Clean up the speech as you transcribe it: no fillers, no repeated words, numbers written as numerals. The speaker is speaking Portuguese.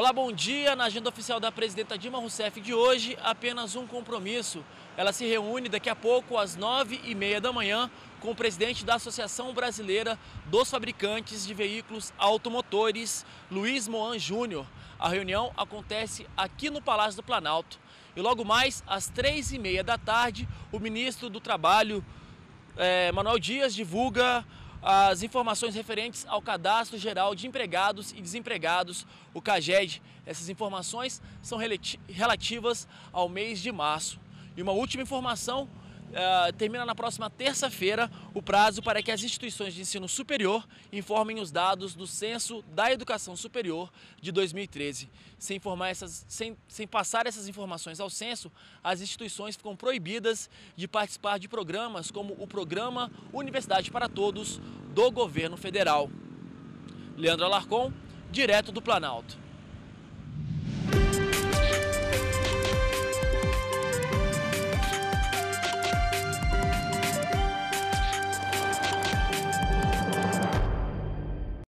Olá, bom dia. Na agenda oficial da presidenta Dilma Rousseff de hoje, apenas um compromisso. Ela se reúne daqui a pouco às 9h30 da manhã com o presidente da Associação Brasileira dos Fabricantes de Veículos Automotores, Luiz Mohan Júnior. A reunião acontece aqui no Palácio do Planalto. E logo mais, às 3h30 da tarde, o ministro do Trabalho, Manoel Dias, divulga as informações referentes ao Cadastro Geral de Empregados e Desempregados, o CAGED. Essas informações são relativas ao mês de março. E uma última informação, termina na próxima terça-feira o prazo para que as instituições de ensino superior informem os dados do Censo da Educação Superior de 2013. Sem passar essas informações ao censo, as instituições ficam proibidas de participar de programas como o Programa Universidade para Todos do Governo Federal. Leandro Alarcon, direto do Planalto.